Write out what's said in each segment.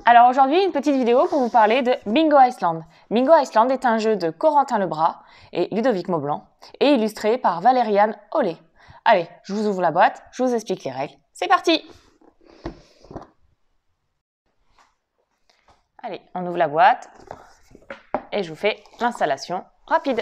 Alors aujourd'hui, une petite vidéo pour vous parler de Bingo Iceland. Bingo Iceland est un jeu de Corentin Lebras et Ludovic Maublanc et illustré par Valériane Ollet. Allez, je vous ouvre la boîte, je vous explique les règles. C'est parti! Allez, on ouvre la boîte et je vous fais l'installation rapide.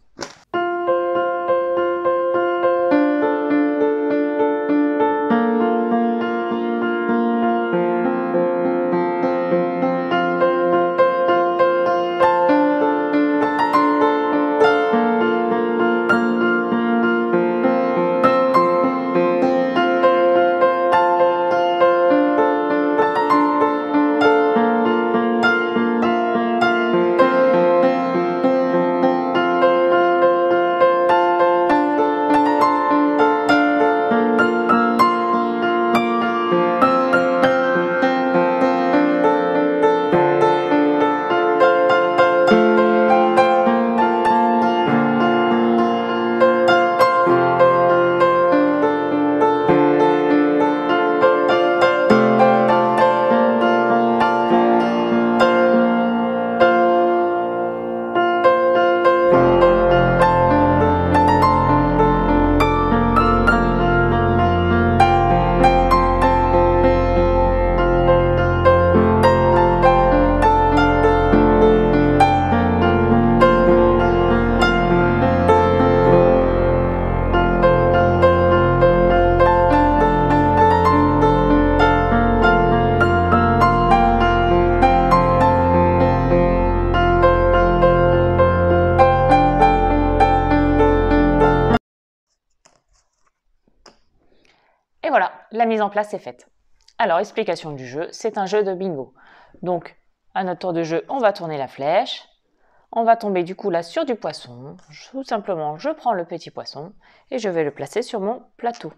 Et voilà, la mise en place est faite. Alors, explication du jeu, c'est un jeu de bingo. Donc, à notre tour de jeu, on va tourner la flèche. On va tomber du coup là sur du poisson. Tout simplement, je prends le petit poisson et je vais le placer sur mon plateau.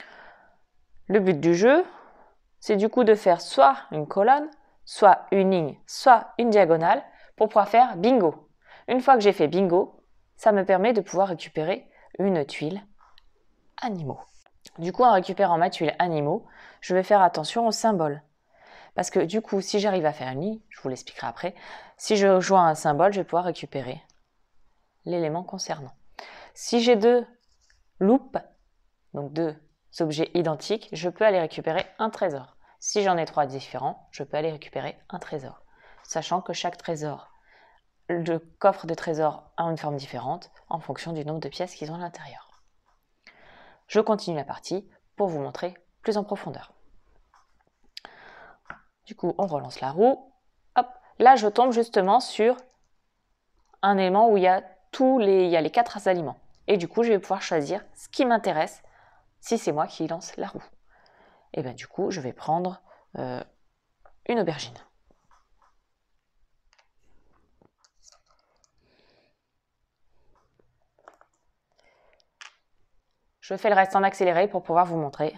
Le but du jeu, c'est du coup de faire soit une colonne, soit une ligne, soit une diagonale pour pouvoir faire bingo. Une fois que j'ai fait bingo, ça me permet de pouvoir récupérer une tuile animaux. Du coup, en récupérant ma tuile animaux, je vais faire attention aux symboles. Parce que du coup, si j'arrive à faire une ligne, je vous l'expliquerai après, si je joins un symbole, je vais pouvoir récupérer l'élément concernant. Si j'ai deux loupes, donc deux objets identiques, je peux aller récupérer un trésor. Si j'en ai trois différents, je peux aller récupérer un trésor. Sachant que chaque trésor, le coffre de trésors a une forme différente en fonction du nombre de pièces qu'ils ont à l'intérieur. Je continue la partie pour vous montrer plus en profondeur. Du coup, on relance la roue. Hop, là, je tombe justement sur un élément où il y a les 4 aliments. Et du coup, je vais pouvoir choisir ce qui m'intéresse si c'est moi qui lance la roue. Et bien du coup, je vais prendre une aubergine. Je fais le reste en accéléré pour pouvoir vous montrer.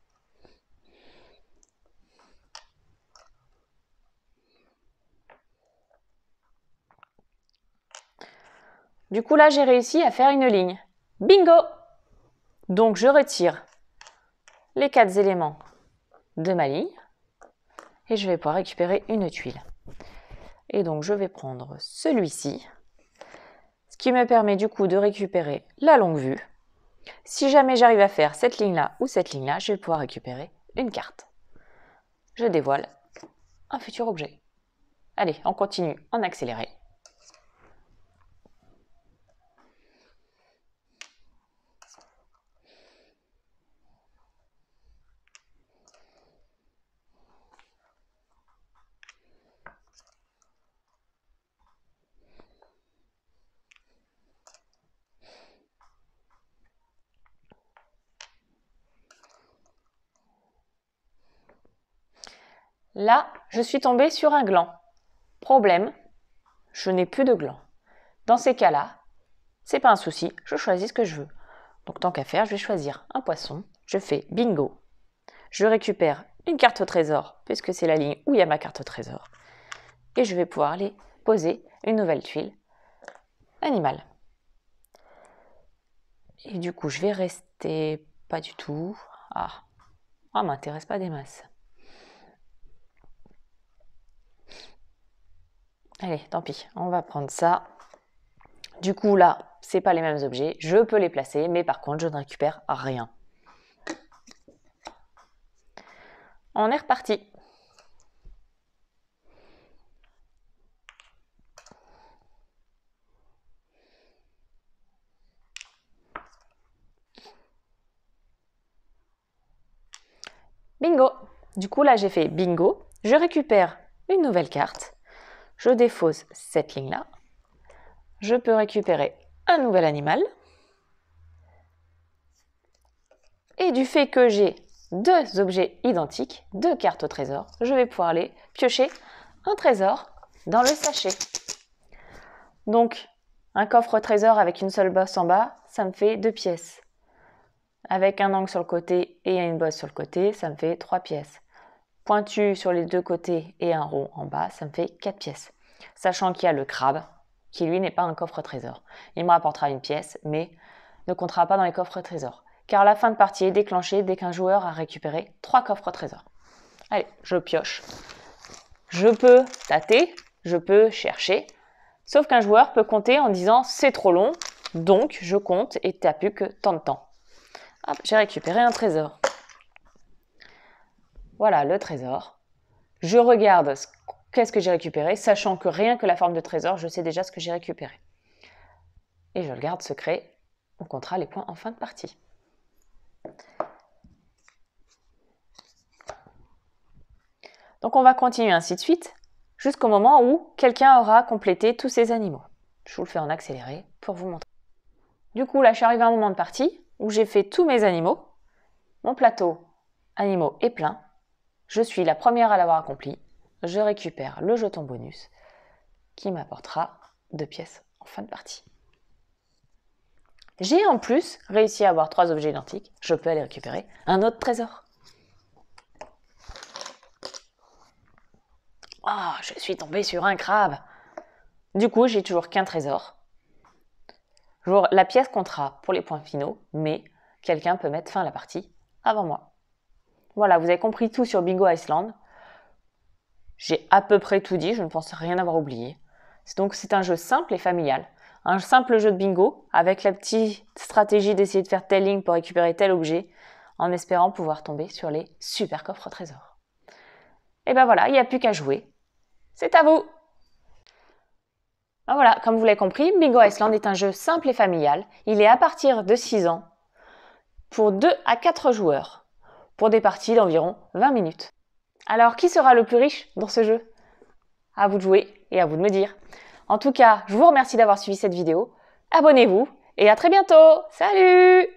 Du coup, là, j'ai réussi à faire une ligne. Bingo! Donc, je retire les 4 éléments de ma ligne et je vais pouvoir récupérer une tuile. Et donc, je vais prendre celui-ci, ce qui me permet du coup de récupérer la longue vue. Si jamais j'arrive à faire cette ligne-là ou cette ligne-là, je vais pouvoir récupérer une carte. Je dévoile un futur objet. Allez, on continue en accéléré. Là, je suis tombée sur un gland. Problème, je n'ai plus de gland. Dans ces cas-là, c'est pas un souci, je choisis ce que je veux. Donc tant qu'à faire, je vais choisir un poisson. Je fais bingo. Je récupère une carte au trésor, puisque c'est la ligne où il y a ma carte au trésor. Et je vais pouvoir aller poser une nouvelle tuile animale. Et du coup, je vais rester pas du tout. Ah, m'intéresse pas des masses. Allez, tant pis, on va prendre ça. Du coup, là, c'est pas les mêmes objets. Je peux les placer, mais par contre, je ne récupère rien. On est reparti. Bingo! Du coup, là, j'ai fait bingo. Je récupère une nouvelle carte. Je défausse cette ligne-là. Je peux récupérer un nouvel animal. Et du fait que j'ai deux objets identiques, deux cartes au trésor, je vais pouvoir aller piocher un trésor dans le sachet. Donc, un coffre trésor avec une seule bosse en bas, ça me fait 2 pièces. Avec un angle sur le côté et une bosse sur le côté, ça me fait 3 pièces. Pointu sur les deux côtés et un rond en bas, ça me fait 4 pièces. Sachant qu'il y a le crabe, qui lui n'est pas un coffre trésor. Il me rapportera une pièce, mais ne comptera pas dans les coffres trésors. Car la fin de partie est déclenchée dès qu'un joueur a récupéré 3 coffres trésors. Allez, je pioche. Je peux tâter, je peux chercher. Sauf qu'un joueur peut compter en disant c'est trop long, donc je compte et tu n'as plus que tant de temps. Hop, j'ai récupéré un trésor. Voilà le trésor. Je regarde qu'est-ce que j'ai récupéré, sachant que rien que la forme de trésor, je sais déjà ce que j'ai récupéré. Et je le garde secret. On comptera les points en fin de partie. Donc on va continuer ainsi de suite, jusqu'au moment où quelqu'un aura complété tous ces animaux. Je vous le fais en accéléré pour vous montrer. Du coup, là, je suis arrivée à un moment de partie où j'ai fait tous mes animaux. Mon plateau animaux est plein. Je suis la première à l'avoir accompli. Je récupère le jeton bonus qui m'apportera 2 pièces en fin de partie. J'ai en plus réussi à avoir 3 objets identiques. Je peux aller récupérer un autre trésor. Oh, je suis tombée sur un crabe. Du coup, j'ai toujours qu'un trésor. La pièce comptera pour les points finaux, mais quelqu'un peut mettre fin à la partie avant moi. Voilà, vous avez compris tout sur Bingo Iceland. J'ai à peu près tout dit, je ne pense rien avoir oublié. Donc c'est un jeu simple et familial. Un simple jeu de bingo avec la petite stratégie d'essayer de faire telle ligne pour récupérer tel objet en espérant pouvoir tomber sur les super coffres trésors. Et ben voilà, il n'y a plus qu'à jouer. C'est à vous! Ben voilà, comme vous l'avez compris, Bingo Iceland est un jeu simple et familial. Il est à partir de 6 ans pour 2 à 4 joueurs pour des parties d'environ 20 minutes. Alors, qui sera le plus riche dans ce jeu? À vous de jouer et à vous de me dire. En tout cas, je vous remercie d'avoir suivi cette vidéo. Abonnez-vous et à très bientôt. Salut!